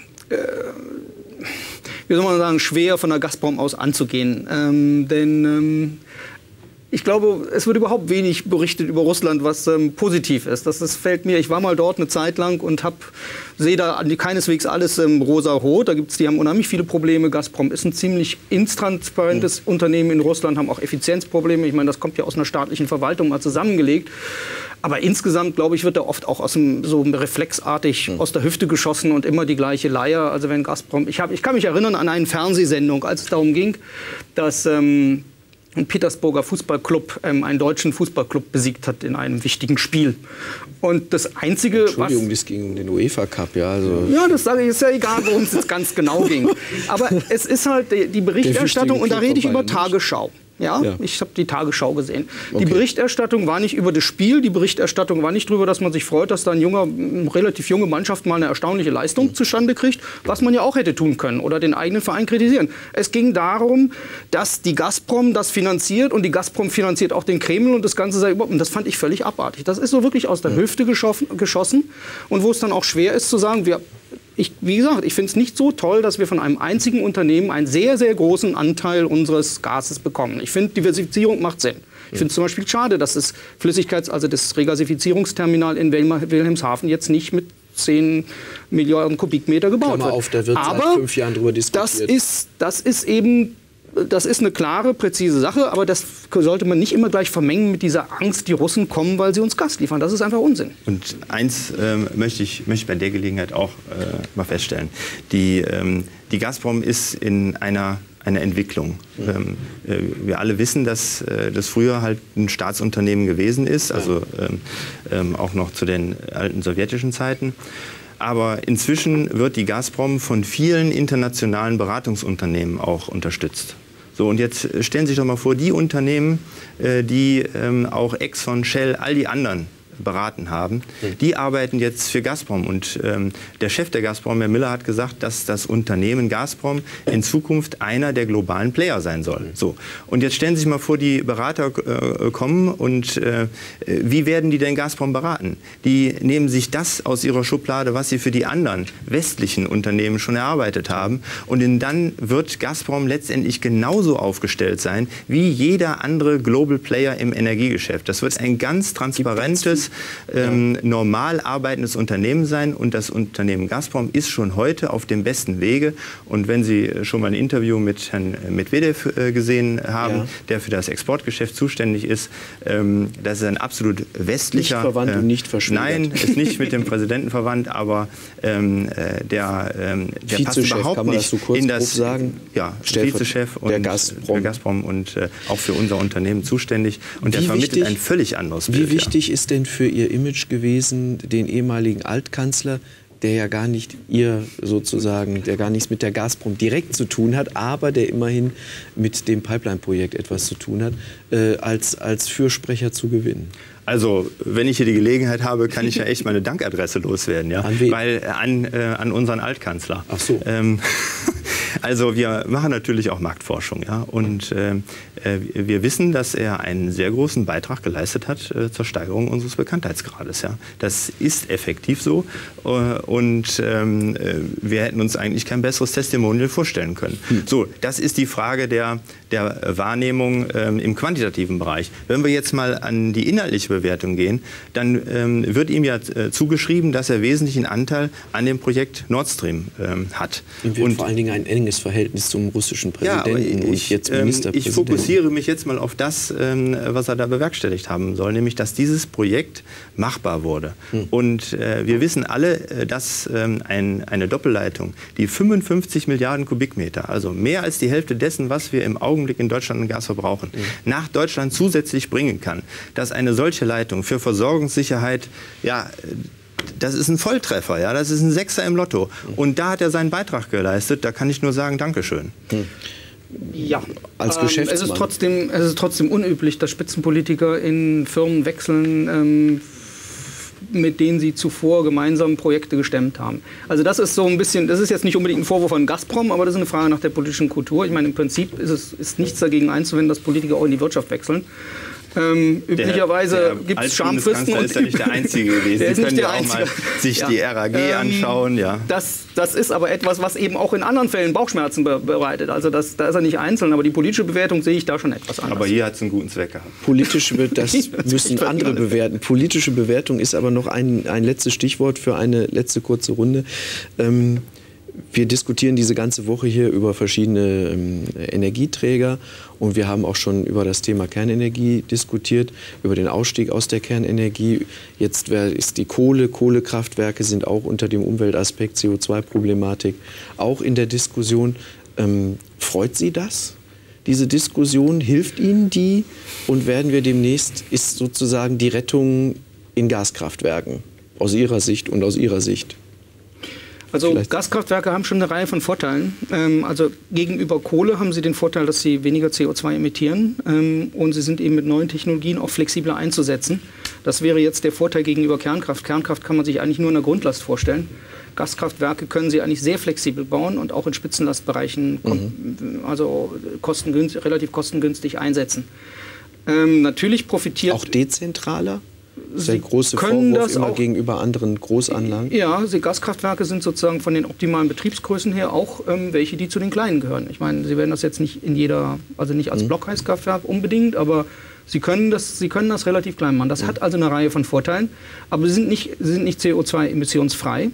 soll man sagen, schwer von der Gazprom aus anzugehen. Denn ich glaube, es wird überhaupt wenig berichtet über Russland, was positiv ist. Das fällt mir. Ich war mal dort eine Zeit lang und sehe da keineswegs alles rosa-rot. Die haben unheimlich viele Probleme. Gazprom ist ein ziemlich intransparentes Unternehmen in Russland, haben auch Effizienzprobleme. Ich meine, das kommt ja aus einer staatlichen Verwaltung mal zusammengelegt. Aber insgesamt, glaube ich, wird da oft auch so reflexartig aus der Hüfte geschossen und immer die gleiche Leier. Also wenn Gazprom, ich kann mich erinnern an eine Fernsehsendung, als es darum ging, dass ein Petersburger Fußballclub einen deutschen Fußballclub besiegt hat in einem wichtigen Spiel. Und das Einzige, Entschuldigung, das ging um den UEFA Cup, ja. Also ja, das sage ich, ist ja egal, worum es jetzt ganz genau ging. Aber es ist halt die Berichterstattung, und da rede ich über Tagesschau. Ja, ich habe die Tagesschau gesehen. Die Berichterstattung war nicht über das Spiel, die Berichterstattung war nicht darüber, dass man sich freut, dass da eine relativ junge Mannschaft mal eine erstaunliche Leistung zustande kriegt, was man ja auch hätte tun können oder den eigenen Verein kritisieren. Es ging darum, dass die Gazprom das finanziert und die Gazprom finanziert auch den Kreml und das Ganze sei überhaupt, und das fand ich völlig abartig. Das ist so wirklich aus der Hüfte geschossen und wo es dann auch schwer ist zu sagen, wie gesagt, ich finde es nicht so toll, dass wir von einem einzigen Unternehmen einen sehr, sehr großen Anteil unseres Gases bekommen. Ich finde, Diversifizierung macht Sinn. Ich finde es zum Beispiel schade, dass das das Regasifizierungsterminal in Wilhelmshaven jetzt nicht mit 10 Milliarden Kubikmeter gebaut wird. Da wird seit 5 Jahren drüber diskutiert. Das ist eine klare, präzise Sache, aber das sollte man nicht immer gleich vermengen mit dieser Angst, die Russen kommen, weil sie uns Gas liefern. Das ist einfach Unsinn. Und eins möchte ich bei der Gelegenheit auch mal feststellen. Die Gazprom ist in einer eine Entwicklung. Wir alle wissen, dass das früher halt ein Staatsunternehmen gewesen ist, also auch noch zu den alten sowjetischen Zeiten. Aber inzwischen wird die Gazprom von vielen internationalen Beratungsunternehmen auch unterstützt. So, und jetzt stellen Sie sich doch mal vor, die Unternehmen, die auch Exxon, Shell, all die anderen beraten haben, die arbeiten jetzt für Gazprom. Und der Chef der Gazprom, Herr Miller, hat gesagt, dass das Unternehmen Gazprom in Zukunft einer der globalen Player sein soll. So. Und jetzt stellen Sie sich mal vor, die Berater kommen und wie werden die denn Gazprom beraten? Die nehmen sich das aus ihrer Schublade, was sie für die anderen westlichen Unternehmen schon erarbeitet haben. Und dann wird Gazprom letztendlich genauso aufgestellt sein wie jeder andere Global Player im Energiegeschäft. Das wird ein ganz transparentes, normal arbeitendes Unternehmen sein, und das Unternehmen Gazprom ist schon heute auf dem besten Wege. Und wenn Sie schon mal ein Interview mit Herrn Medvedev gesehen haben, der für das Exportgeschäft zuständig ist, das ist ein absolut westlicher... Nicht verwandt und nicht verschwägert. Nein, ist nicht mit dem Präsidenten verwandt, aber der passt überhaupt nicht so kurz in das... sagen? Ja, Vizechef und der Gazprom und auch für unser Unternehmen zuständig. Und der vermittelt ein völlig anderes Bild. Wie wichtig ist denn für Ihr Image gewesen, den ehemaligen Altkanzler, der ja gar nicht der gar nichts mit der Gazprom direkt zu tun hat, aber der immerhin mit dem Pipeline-Projekt etwas zu tun hat, als Fürsprecher zu gewinnen? Also, wenn ich hier die Gelegenheit habe, kann ich ja echt meine Dankadresse loswerden, ja? An wen? An unseren Altkanzler. Ach so. Also wir machen natürlich auch Marktforschung, ja, und wir wissen, dass er einen sehr großen Beitrag geleistet hat zur Steigerung unseres Bekanntheitsgrades, ja. Das ist effektiv so, und wir hätten uns eigentlich kein besseres Testimonial vorstellen können. So, das ist die Frage der Wahrnehmung im quantitativen Bereich. Wenn wir jetzt mal an die inhaltliche Bewertung gehen, dann wird ihm ja zugeschrieben, dass er wesentlichen Anteil an dem Projekt Nord Stream hat. Und vor allen Dingen ein enges Verhältnis zum russischen Präsidenten und jetzt Ministerpräsidenten. Ich fokussiere mich jetzt mal auf das, was er da bewerkstelligt haben soll, nämlich, dass dieses Projekt machbar wurde. Und wir wissen alle, dass eine Doppelleitung, die 55 Milliarden Kubikmeter, also mehr als die Hälfte dessen, was wir im Augenblick in Deutschland an Gas verbrauchen, nach Deutschland zusätzlich bringen kann, dass eine solche Leitung für Versorgungssicherheit, ja, das ist ein Volltreffer, ja, das ist ein Sechser im Lotto. Und da hat er seinen Beitrag geleistet, da kann ich nur sagen, Dankeschön. Ja, als Geschäftsmann. Es ist trotzdem unüblich, dass Spitzenpolitiker in Firmen wechseln, mit denen sie zuvor gemeinsam Projekte gestemmt haben. Also das ist so ein bisschen, das ist jetzt nicht unbedingt ein Vorwurf an Gazprom, aber das ist eine Frage nach der politischen Kultur. Ich meine, im Prinzip ist nichts dagegen einzuwenden, dass Politiker auch in die Wirtschaft wechseln. Üblicherweise gibt es Schamfristen. Und ist ja nicht der Einzige gewesen. Sie können ja auch mal sich die RAG anschauen. Ja. Das ist aber etwas, was eben auch in anderen Fällen Bauchschmerzen bereitet. Also da ist er nicht einzeln, aber die politische Bewertung sehe ich da schon etwas anders. Aber hier hat es einen guten Zweck gehabt. Das müssen andere bewerten. Politische Bewertung ist aber noch ein letztes Stichwort für eine letzte kurze Runde. Wir diskutieren diese ganze Woche hier über verschiedene Energieträger, und wir haben auch schon über das Thema Kernenergie diskutiert, über den Ausstieg aus der Kernenergie. Jetzt ist die Kohlekraftwerke sind auch unter dem Umweltaspekt CO2-Problematik auch in der Diskussion. Freut Sie das? Diese Diskussion, hilft Ihnen die? Und werden wir demnächst, ist sozusagen die Rettung in Gaskraftwerken aus Ihrer Sicht und aus Ihrer Sicht? Also Gaskraftwerke haben schon eine Reihe von Vorteilen. Also gegenüber Kohle haben sie den Vorteil, dass sie weniger CO2 emittieren, und sie sind eben mit neuen Technologien auch flexibler einzusetzen. Das wäre jetzt der Vorteil gegenüber Kernkraft. Kernkraft kann man sich eigentlich nur in der Grundlast vorstellen. Gaskraftwerke können sie eigentlich sehr flexibel bauen und auch in Spitzenlastbereichen also relativ kostengünstig einsetzen. Natürlich profitiert... Auch dezentraler? Das ist der große Vorwurf immer gegenüber anderen Großanlagen. Ja, die Gaskraftwerke sind sozusagen von den optimalen Betriebsgrößen her auch welche, die zu den kleinen gehören. Ich meine, sie werden das jetzt nicht in jeder, also nicht als Blockheizkraftwerk unbedingt, aber sie können das relativ klein machen. Das hat also eine Reihe von Vorteilen, aber sie sind nicht CO2-emissionsfrei.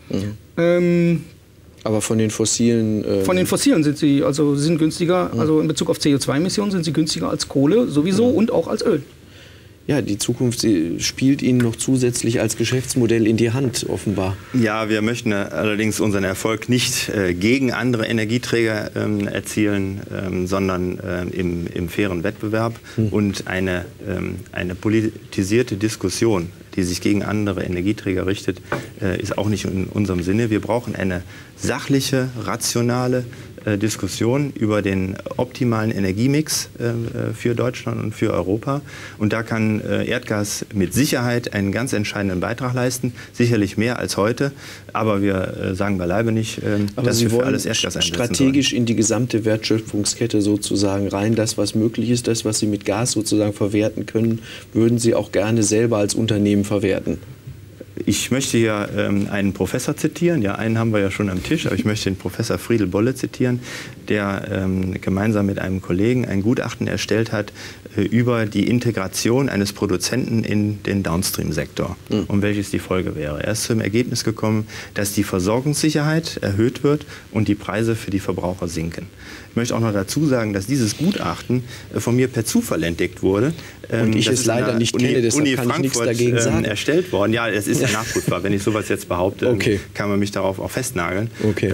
Aber von den fossilen... Von den fossilen sind sie sind günstiger, also in Bezug auf CO2-Emissionen sind sie günstiger als Kohle sowieso und auch als Öl. ja, die Zukunft spielt Ihnen noch zusätzlich als Geschäftsmodell in die Hand, offenbar. Ja, wir möchten allerdings unseren Erfolg nicht gegen andere Energieträger erzielen, sondern im fairen Wettbewerb. Und eine politisierte Diskussion, die sich gegen andere Energieträger richtet, ist auch nicht in unserem Sinne. Wir brauchen eine sachliche, rationale Diskussion über den optimalen Energiemix für Deutschland und für Europa. Und da kann Erdgas mit Sicherheit einen ganz entscheidenden Beitrag leisten, sicherlich mehr als heute. Aber wir sagen beileibe nicht, dass wir für alles Erdgas einsetzen strategisch sollen. in die gesamte Wertschöpfungskette sozusagen rein. Das, was möglich ist, das, was Sie mit Gas sozusagen verwerten können, würden Sie auch gerne selber als Unternehmen verwerten. Ich möchte hier einen Professor zitieren, ja, einen haben wir ja schon am Tisch, aber ich möchte den Professor Friedel Bolle zitieren, der gemeinsam mit einem Kollegen ein Gutachten erstellt hat über die Integration eines Produzenten in den Downstream-Sektor und welches die Folge wäre. Er ist zum Ergebnis gekommen, dass die Versorgungssicherheit erhöht wird und die Preise für die Verbraucher sinken. Ich möchte auch noch dazu sagen, dass dieses Gutachten von mir per Zufall entdeckt wurde. Und ich es leider nicht kenne, deshalb kann ich nichts dagegen sagen. Erstellt worden. Ja, es ist ja nachprüfbar. Wenn ich sowas jetzt behaupte, kann man mich darauf auch festnageln.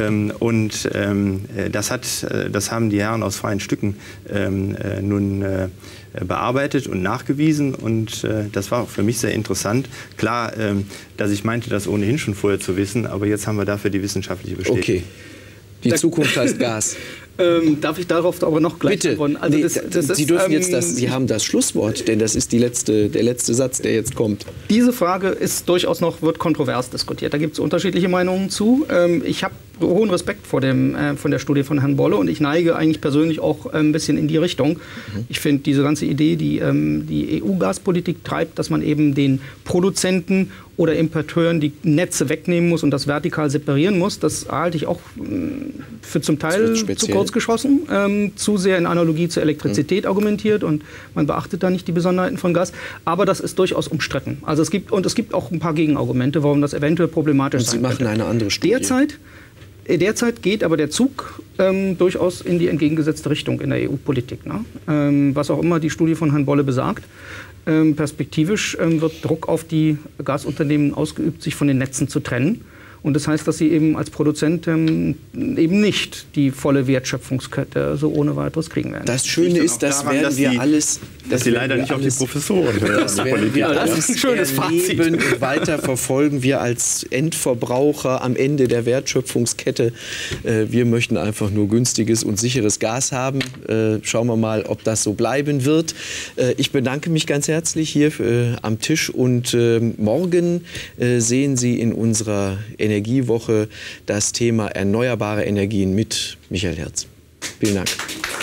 Das haben die Herren aus freien Stücken nun bearbeitet und nachgewiesen. Und das war für mich sehr interessant. Klar, dass ich meinte, das ohnehin schon vorher zu wissen, aber jetzt haben wir dafür die wissenschaftliche Bestätigung. Okay. Die Zukunft heißt Gas. Darf ich darauf aber noch gleich antworten? Also nee, Sie dürfen jetzt Sie haben das Schlusswort, denn das ist der letzte Satz, der jetzt kommt. Diese Frage ist durchaus wird kontrovers diskutiert. Da gibt es unterschiedliche Meinungen zu. Ich habe hohen Respekt von der Studie von Herrn Bolle und ich neige eigentlich persönlich auch ein bisschen in die Richtung. Ich finde diese ganze Idee, die EU-Gaspolitik treibt, dass man eben den Produzenten oder Importeuren die Netze wegnehmen muss und das vertikal separieren muss, das halte ich auch für zum Teil zu kurz geschossen, zu sehr in Analogie zur Elektrizität argumentiert und man beachtet da nicht die Besonderheiten von Gas. Aber das ist durchaus umstritten. Also es gibt auch ein paar Gegenargumente, warum das eventuell problematisch sein könnte. Sie machen eine andere Studie. Derzeit geht aber der Zug durchaus in die entgegengesetzte Richtung in der EU-Politik. Ne? Was auch immer die Studie von Herrn Bolle besagt. Perspektivisch wird Druck auf die Gasunternehmen ausgeübt, sich von den Netzen zu trennen. Und das heißt, dass sie eben als Produzent eben nicht die volle Wertschöpfungskette so ohne weiteres kriegen werden. Das Schöne ist, dass Sie leider nicht auf die Professoren hören. Das ist ein schönes Fazit. Und weiter verfolgen wir als Endverbraucher am Ende der Wertschöpfungskette. Wir möchten einfach nur günstiges und sicheres Gas haben. Schauen wir mal, ob das so bleiben wird. Ich bedanke mich ganz herzlich hier am Tisch und morgen sehen Sie in unserer Energiewoche das Thema erneuerbare Energien mit Michael Herz. Vielen Dank.